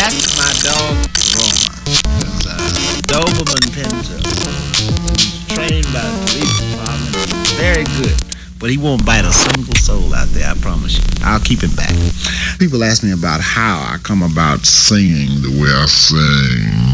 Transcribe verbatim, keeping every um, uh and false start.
That's my dog, Roma. That's a Doberman Pinto. He's trained by the police department. He's very good. But he won't bite a single soul out there, I promise you. I'll keep him back. People ask me about how I come about singing the way I sing.